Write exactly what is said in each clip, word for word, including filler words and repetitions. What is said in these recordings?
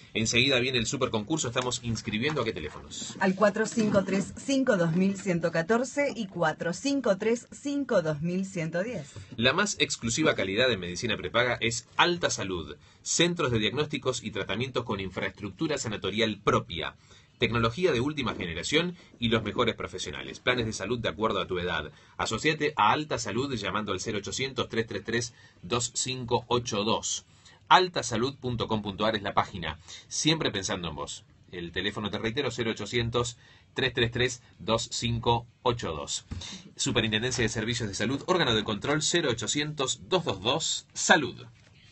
Enseguida viene el super concurso, estamos inscribiendo a qué teléfonos. Al cuatro cinco tres cinco dos mil ciento catorce y cuatro cinco tres cinco dos mil ciento diez. La más exclusiva calidad de medicina prepaga es Alta Salud, centros de diagnósticos y tratamientos con infraestructura sanatorial propia, tecnología de última generación y los mejores profesionales. Planes de salud de acuerdo a tu edad. Asociate a Alta Salud llamando al cero ochocientos, tres tres tres, dos cinco ocho dos. altasalud punto com punto ar es la página. Siempre pensando en vos. El teléfono, te reitero, cero ochocientos, tres tres tres, dos cinco ocho dos. Superintendencia de Servicios de Salud, órgano de control cero ochocientos, dos dos dos, salud.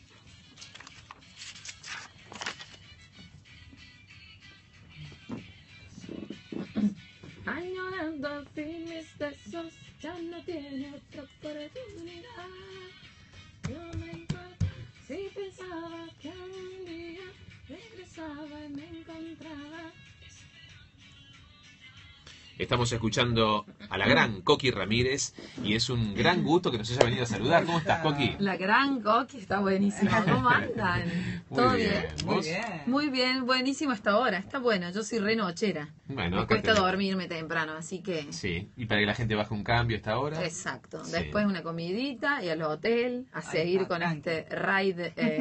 Añorando fines de esos, ya no tiene otra oportunidad. No me importa si pensaba que un día regresaba y me encontraba. Estamos escuchando a la gran Coqui Ramírez y es un gran gusto que nos haya venido a saludar. ¿Cómo estás, Coqui? La gran Coqui está buenísima. ¿Cómo andan? Muy ¿Todo bien. bien? ¿Vos? Muy bien. Muy bien, buenísimo hasta ahora. Está bueno, yo soy re nochera. Bueno, me acá cuesta tenés. dormirme temprano, así que... Sí, y para que la gente baje un cambio a esta hora. Exacto. Sí. Después una comidita y al hotel a Ahí seguir está, con tranqui. este ride. eh.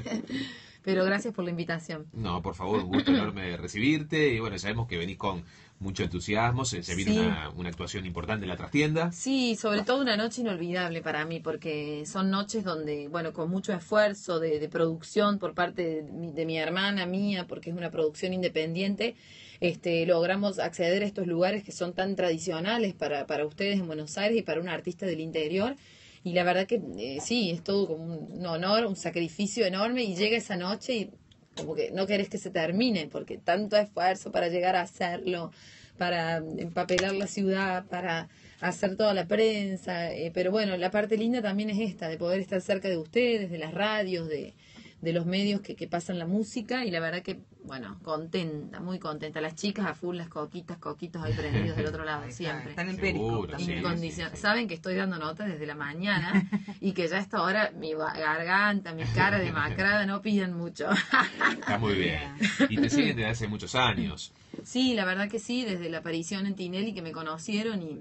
Pero gracias por la invitación. No, por favor, un gusto enorme recibirte. Y bueno, sabemos que venís con mucho entusiasmo. Se, se viene Sí. una, una actuación importante en la trastienda. Sí, sobre todo una noche inolvidable para mí, porque son noches donde, bueno, con mucho esfuerzo de, de producción por parte de mi, de mi hermana, mía, porque es una producción independiente, este, logramos acceder a estos lugares que son tan tradicionales para, para ustedes en Buenos Aires y para un artista del interior. Y la verdad que eh, sí, es todo como un, un honor, un sacrificio enorme, y llega esa noche y como que no querés que se termine, porque tanto esfuerzo para llegar a hacerlo, para empapelar la ciudad, para hacer toda la prensa, eh, pero bueno, la parte linda también es esta, de poder estar cerca de ustedes, de las radios, de, de los medios que, que pasan la música, y la verdad que, bueno, contenta, muy contenta. Las chicas a full, las coquitas, coquitos ahí prendidos del otro lado, Ahí está, siempre. Están en Seguro, Periscope sí, también. Incondicion- sí, sí. Saben que estoy dando nota desde la mañana y que ya a esta hora mi ba- garganta, mi cara demacrada no piden mucho. Está muy bien. Y te siguen desde hace muchos años. Sí, la verdad que sí, desde la aparición en Tinelli que me conocieron, y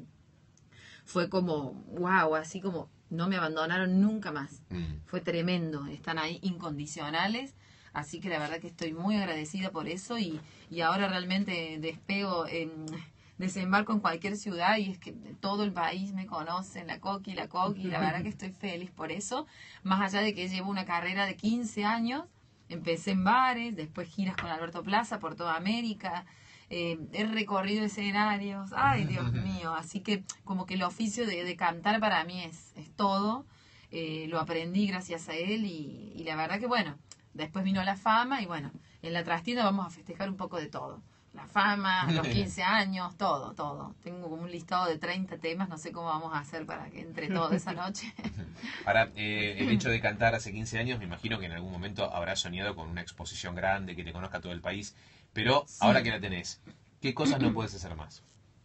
fue como, wow, así como no me abandonaron nunca más. Mm. Fue tremendo, están ahí incondicionales, así que la verdad que estoy muy agradecida por eso, y, y ahora realmente despego, en, desembarco en cualquier ciudad y es que todo el país me conoce, la Coqui, la Coqui, la verdad que estoy feliz por eso, más allá de que llevo una carrera de quince años, empecé en bares, después giras con Alberto Plaza por toda América. Eh, he recorrido escenarios, ay Dios mío, así que como que el oficio de, de cantar para mí es, es todo, eh, lo aprendí gracias a él, y, y la verdad que bueno, después vino la fama y bueno, en la trastienda vamos a festejar un poco de todo, la fama, los quince años, todo, todo, tengo como un listado de treinta temas, no sé cómo vamos a hacer para que entre todo esa noche. Ahora, eh, el hecho de cantar hace quince años, me imagino que en algún momento habrás soñado con una exposición grande, que te conozca todo el país. Pero Sí. ahora que la tenés, ¿qué cosas no puedes hacer más?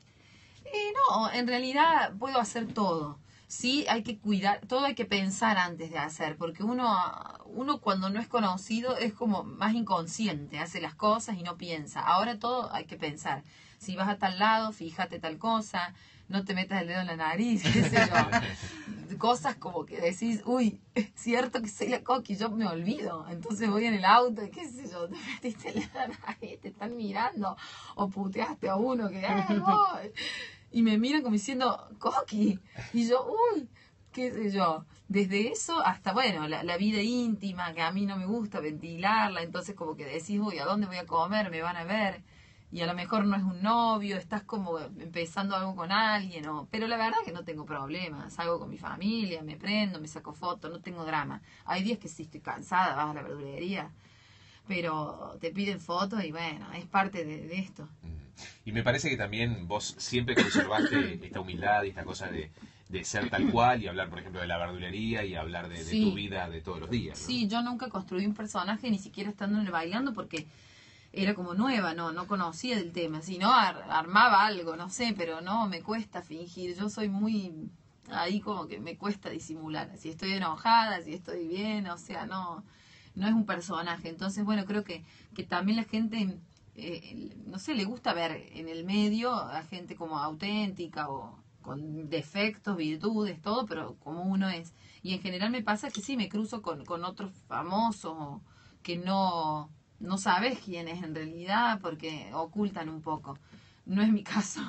Eh, no, en realidad puedo hacer todo. Sí, hay que cuidar, todo hay que pensar antes de hacer, porque uno, uno cuando no es conocido es como más inconsciente, hace las cosas y no piensa. Ahora todo hay que pensar. Si vas a tal lado, fíjate tal cosa, no te metas el dedo en la nariz, qué sé yo. Cosas como que decís, uy, es cierto que soy la Coqui, yo me olvido. Entonces voy en el auto y qué sé yo, te metiste el dedo en la nariz, te están mirando, o puteaste a uno que, ¡ay, voy! Y me miran como diciendo, Coqui. Y yo, uy, qué sé yo. Desde eso hasta, bueno, la, la vida íntima, que a mí no me gusta ventilarla. Entonces como que decís, uy, ¿a dónde voy a comer? Me van a ver. Y a lo mejor no es un novio, estás como empezando algo con alguien. O... Pero la verdad que no tengo problemas. Salgo con mi familia, me prendo, me saco fotos, no tengo drama. Hay días que sí estoy cansada, vas a la verdulería. Pero te piden fotos y bueno, es parte de, de esto. Y me parece que también vos siempre conservaste esta humildad y esta cosa de, de ser tal cual y hablar, por ejemplo, de la verdulería y hablar de, de Sí. tu vida de todos los días, ¿no? Sí, yo nunca construí un personaje, ni siquiera estando en el bailando, porque era como nueva, no no conocía del tema. Si no, ar- armaba algo, no sé, pero no, me cuesta fingir. Yo soy muy... Ahí como que me cuesta disimular. Si estoy enojada, si estoy bien, o sea, no... no es un personaje. Entonces, bueno, creo que, que también la gente, eh, no sé, le gusta ver en el medio a gente como auténtica o con defectos, virtudes, todo, pero como uno es. Y en general me pasa que sí, me cruzo con, con otros famosos que no, no sabes quién es en realidad porque ocultan un poco. No es mi caso.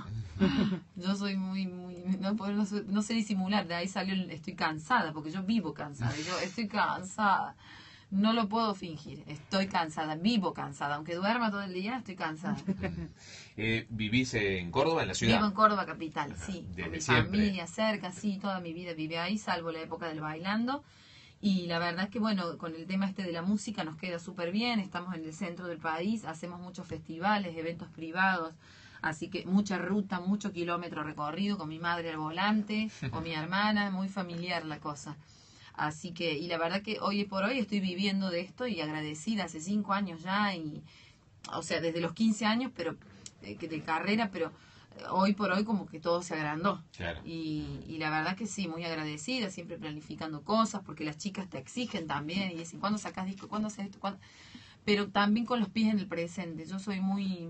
Yo soy muy, muy, no, no, no sé disimular, de ahí salió el estoy cansada, porque yo vivo cansada, yo estoy cansada. No lo puedo fingir, estoy cansada, vivo cansada, aunque duerma todo el día, estoy cansada. Eh, ¿Vivís en Córdoba, en la ciudad? Vivo en Córdoba capital, Ajá, sí, desde con mi siempre. familia cerca, sí, toda mi vida vive ahí, salvo la época del bailando. Y la verdad es que, bueno, con el tema este de la música nos queda súper bien, estamos en el centro del país, hacemos muchos festivales, eventos privados, así que mucha ruta, mucho kilómetro recorrido con mi madre al volante, con mi hermana, muy familiar la cosa. Así que, y la verdad que hoy por hoy estoy viviendo de esto y agradecida, hace cinco años ya, y o sea, desde los quince años, pero eh, que de carrera, pero eh, hoy por hoy como que todo se agrandó. Claro. Y, y la verdad que sí, muy agradecida, siempre planificando cosas, porque las chicas te exigen también, y dicen, ¿cuándo sacas disco? ¿Cuándo haces esto? ¿Cuándo? Pero también con los pies en el presente. Yo soy muy,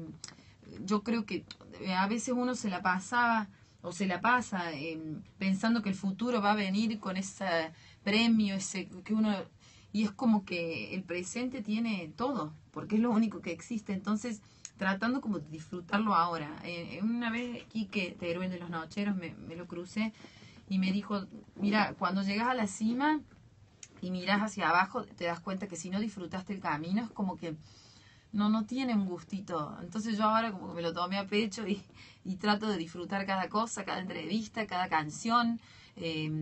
yo creo que a veces uno se la pasaba o se la pasa eh, pensando que el futuro va a venir con ese premio, ese que uno, y es como que el presente tiene todo, porque es lo único que existe. Entonces, tratando como de disfrutarlo ahora. Eh, una vez Quique Teruel de los Nocheros me, me lo crucé y me dijo, mira, cuando llegas a la cima y miras hacia abajo, te das cuenta que si no disfrutaste el camino, es como que no no tiene un gustito. Entonces yo ahora como que me lo tomé a pecho y, y trato de disfrutar cada cosa, cada entrevista, cada canción. Eh,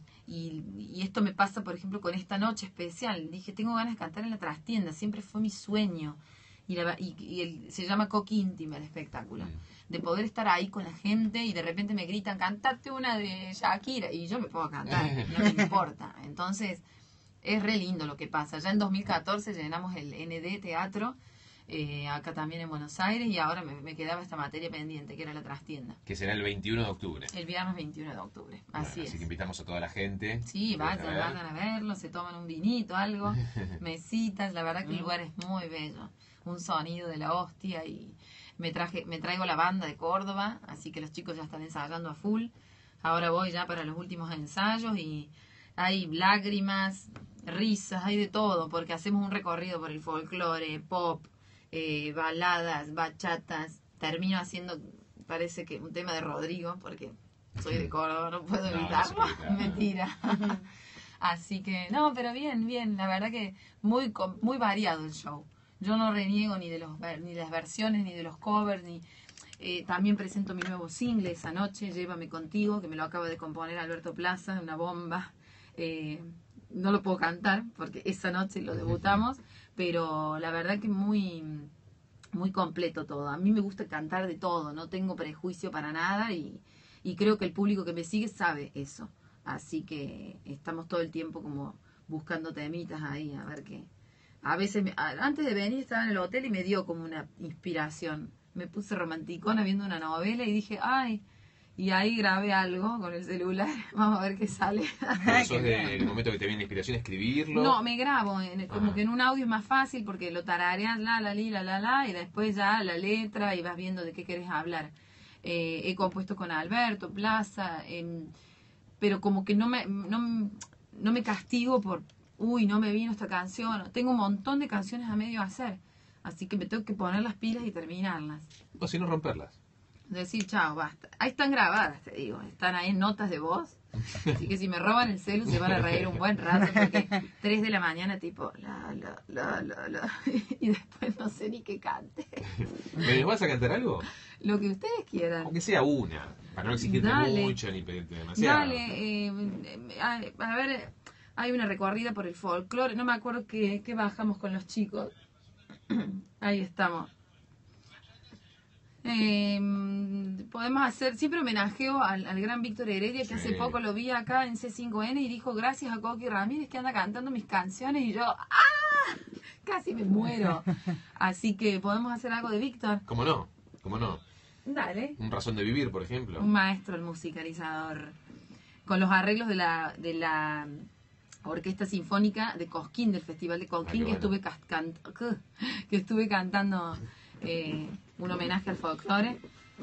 y, y esto me pasa, por ejemplo, con esta noche especial. Dije, tengo ganas de cantar en la trastienda, siempre fue mi sueño. Y, la, y, y el, se llama Coqui Íntima el espectáculo. De poder estar ahí con la gente y de repente me gritan, cantate una de Shakira. Y yo me puedo cantar, no me importa. Entonces, es re lindo lo que pasa. Ya en dos mil catorce llenamos el N D Teatro, eh, acá también en Buenos Aires, y ahora me, me quedaba esta materia pendiente, que era la trastienda. Que será el veintiuno de octubre. El viernes veintiuno de octubre, así Bueno, es. Así que invitamos a toda la gente. Sí, vayan, a ver. vayan a verlo, se toman un vinito, algo, mesitas, la verdad que el lugar es muy bello, un sonido de la hostia, y me traje, me traigo la banda de Córdoba, así que los chicos ya están ensayando a full. Ahora voy ya para los últimos ensayos y hay lágrimas, risas, hay de todo, porque hacemos un recorrido por el folclore, pop, eh, baladas, bachatas. Termino haciendo, parece que un tema de Rodrigo, porque soy de Córdoba, no puedo No, no evitarlo. se puede evitar. Mentira. Así que, no, pero bien, bien. La verdad que muy com- muy variado el show. Yo no reniego ni de los ver- ni de las versiones, ni de los covers, ni... Eh, también presento mi nuevo single esa noche, Llévame Contigo, que me lo acaba de componer Alberto Plaza, una bomba. Eh, no lo puedo cantar porque esa noche lo debutamos, pero la verdad que muy muy completo todo. A mí me gusta cantar de todo, no tengo prejuicio para nada, y, y creo que el público que me sigue sabe eso. Así que estamos todo el tiempo como buscando temitas ahí, a ver qué. A veces, me- a- antes de venir estaba en el hotel y me dio como una inspiración. Me puse romanticona viendo una novela y dije, ay, y ahí grabé algo con el celular, vamos a ver qué sale. Pero sos del momento que te viene la inspiración, escribirlo. No, me grabo, en- como Ah. que en un audio es más fácil porque lo tarareas la, la, li, la, la, la, y después ya la letra y vas viendo de qué querés hablar. Eh, he compuesto con Alberto Plaza, em, pero como que no me, no, no me castigo por, uy, no me vino esta canción. Tengo un montón de canciones a medio hacer, así que me tengo que poner las pilas y terminarlas. O si no, romperlas. Decir, chao, basta. Ahí están grabadas, te digo. Están ahí en notas de voz. Así que si me roban el celu se van a reír un buen rato porque tres de la mañana tipo, la, la, la, la, la. Y después no sé ni qué cante. ¿Me vas a cantar algo? Lo que ustedes quieran. Aunque sea una, para no exigirte Dale. mucho ni pedirte demasiado. Dale, eh, eh, a, a ver, hay una recorrida por el folclore. No me acuerdo qué, qué bajamos con los chicos. Ahí estamos. Eh, podemos hacer, siempre homenajeo al, al gran Víctor Heredia, que Sí. hace poco lo vi acá en C cinco N y dijo gracias a Coqui Ramírez que anda cantando mis canciones, y yo ¡ah! Casi me muero. Así que podemos hacer algo de Víctor. ¿Cómo no? ¿Cómo no? Dale. Un razón de vivir, por ejemplo. Un maestro, el musicalizador, con los arreglos de la de la Orquesta Sinfónica de Cosquín, del Festival de Cosquín, Ah, que, bueno. estuve cas- can- que estuve cantando eh, un homenaje al folclore.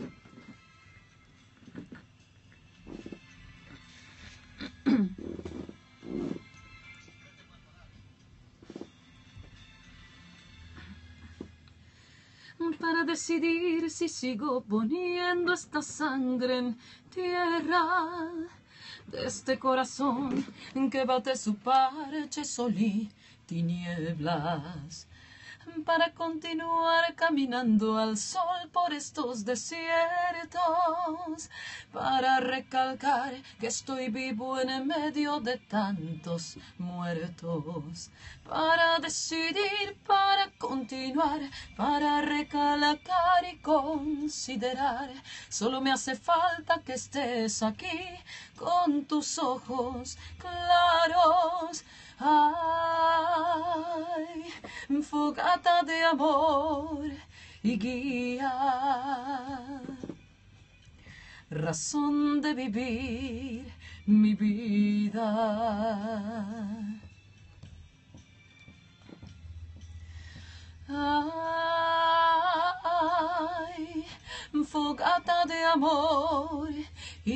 Para decidir si sigo poniendo esta sangre en tierra de este corazón que bate su parche sol y tinieblas, para continuar caminando al sol por estos desiertos, para recalcar que estoy vivo en medio de tantos muertos, para decidir, para continuar, para recalcar y considerar. Solo me hace falta que estés aquí con tus ojos claros. Ay, fogata de amor y guía, razón de vivir mi vida. Ay, fogata de amor y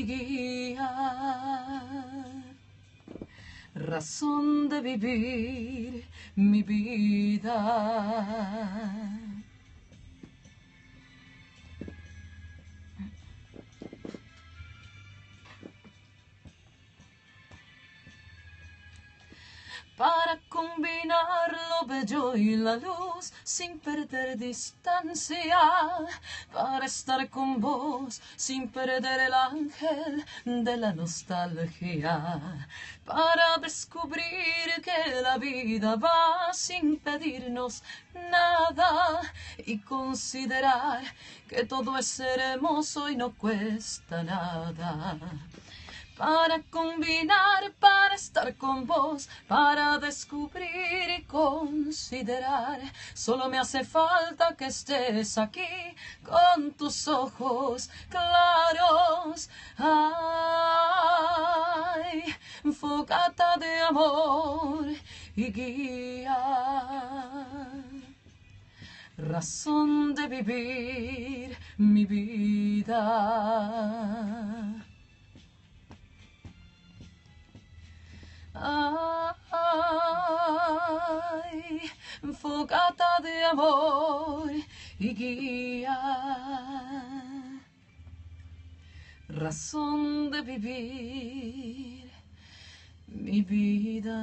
guía, razón de vivir mi vida. Para combinar lo bello y la luz sin perder distancia, para estar con vos sin perder el ángel de la nostalgia, para descubrir que la vida va sin pedirnos nada y considerar que todo es hermoso y no cuesta nada. Para combinar, para estar con vos, para descubrir y considerar. Solo me hace falta que estés aquí con tus ojos claros. Ay, fogata de amor y guía, razón de vivir mi vida. Ay, fogata de amor y guía, razón de vivir mi vida.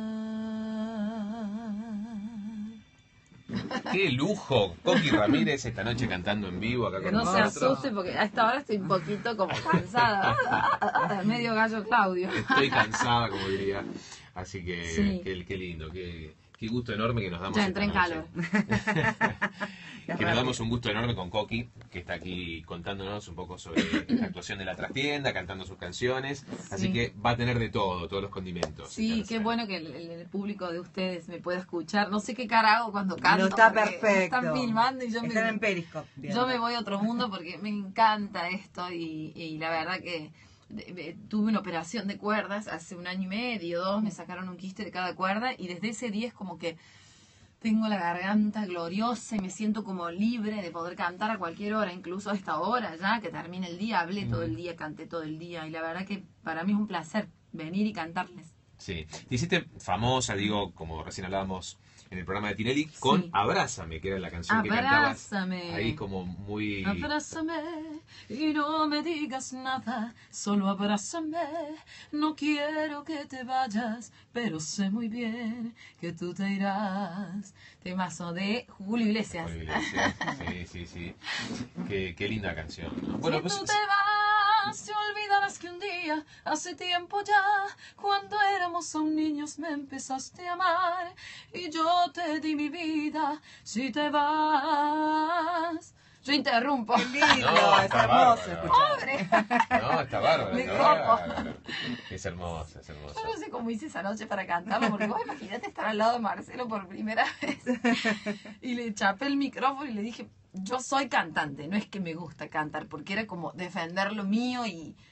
¡Qué lujo! Coqui Ramírez esta noche cantando en vivo acá con No se nosotros. asuste porque a esta hora estoy un poquito como cansada. Medio gallo Claudio. Estoy cansada, como diría. Así que, Sí. qué, qué lindo, qué, qué gusto enorme que nos damos. Ya esta entré en noche. calor. Que nos damos un gusto enorme con Coqui, que está aquí contándonos un poco sobre la actuación de la trastienda, cantando sus canciones. Así Sí. que va a tener de todo, todos los condimentos. Sí, qué bueno que el, el- el público de ustedes me pueda escuchar. No sé qué cara hago cuando canto. No está porque perfecto. Están filmando y yo Están me, en Periscope. viendo. yo me voy a otro mundo porque me encanta esto y, y la verdad que de- de- tuve una operación de cuerdas hace un año y medio, dos, me sacaron un quiste de cada cuerda y desde ese día es como que tengo la garganta gloriosa y me siento como libre de poder cantar a cualquier hora, incluso a esta hora ya, que termine el día, hablé todo el día, canté todo el día y la verdad que para mí es un placer venir y cantarles. Sí. Te hiciste famosa, digo, como recién hablábamos en el programa de Tinelli, con Sí. Abrázame, que era la canción que cantabas Abrázame. ahí como muy... Abrázame y no me digas nada, solo abrázame. No quiero que te vayas, pero sé muy bien que tú te irás. Temazo de Julio Iglesias. Julio Iglesias. Sí, sí, sí. Qué, qué linda canción, ¿no? Bueno, Si pues... tú te vas, te olvidarás que un día, hace tiempo ya, cuando éramos aún niños me empezaste a amar y yo te di mi vida. Si te vas, yo interrumpo. Qué lindo, No, es está hermoso bárbaro. escuchar. No, está bárbaro. Me está copo. bárbaro. Es hermosa, es hermosa. Yo no sé cómo hice esa noche para cantarlo, porque vos imagínate estar al lado de Marcelo por primera vez. Y le chapé el micrófono y le dije, yo soy cantante, no es que me gusta cantar, porque era como defender lo mío y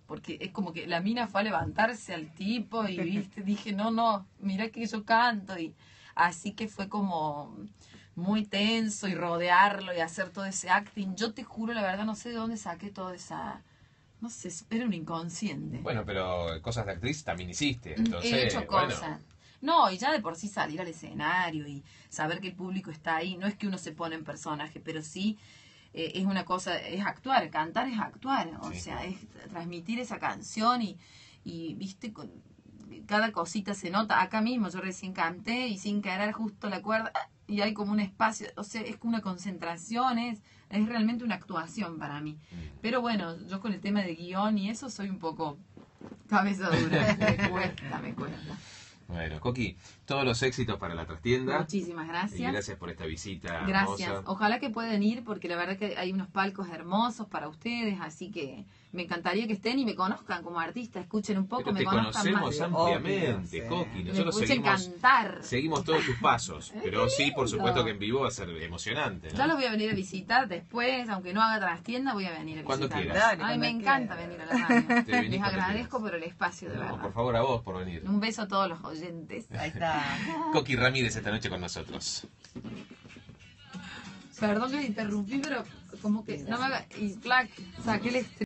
porque es como que la mina fue a levantarse al tipo y viste, dije, no, no, mira que yo canto. Y así que fue como muy tenso y rodearlo y hacer todo ese acting. Yo te juro, la verdad, no sé de dónde saqué toda esa... No sé, era un inconsciente. Bueno, pero cosas de actriz también hiciste, entonces, He hecho bueno. cosas. No, y ya de por sí salir al escenario y saber que el público está ahí, no es que uno se pone en personaje, pero sí eh, es una cosa, es actuar, cantar es actuar, o Sí. sea, es transmitir esa canción y, y viste, con cada cosita se nota. Acá mismo yo recién canté y sin querer justo la cuerda y hay como un espacio, o sea, es una concentración, es, es realmente una actuación para mí. Pero bueno, yo con el tema de guión y eso soy un poco cabeza dura, me cuesta, me cuesta. Bueno, Coqui, todos los éxitos para la trastienda. Muchísimas Y gracias. gracias por esta visita Gracias. hermosa. Ojalá que puedan ir porque la verdad que hay unos palcos hermosos para ustedes, así que me encantaría que estén y me conozcan como artista, escuchen un poco, Pero me te conozcan conocemos más. ampliamente, Obvio, Coqui. sí. Me Nosotros escuchen seguimos, cantar. seguimos todos tus pasos. Pero sí, por lindo. supuesto que en vivo va a ser emocionante, ¿no? Ya los voy a venir a visitar después, aunque no haga trastienda, voy a venir a Cuando visitar. quieras. Dale, Ay, me cuando encanta quieras. venir a la radio. Te venís Les cuando agradezco quieras. por el espacio, de No, verdad. por favor, a vos por venir. Un beso a todos los oyentes. Ahí está. Coqui Ramírez esta noche con nosotros. Perdón que me interrumpí, pero como que no me haga... Y, flac, saqué el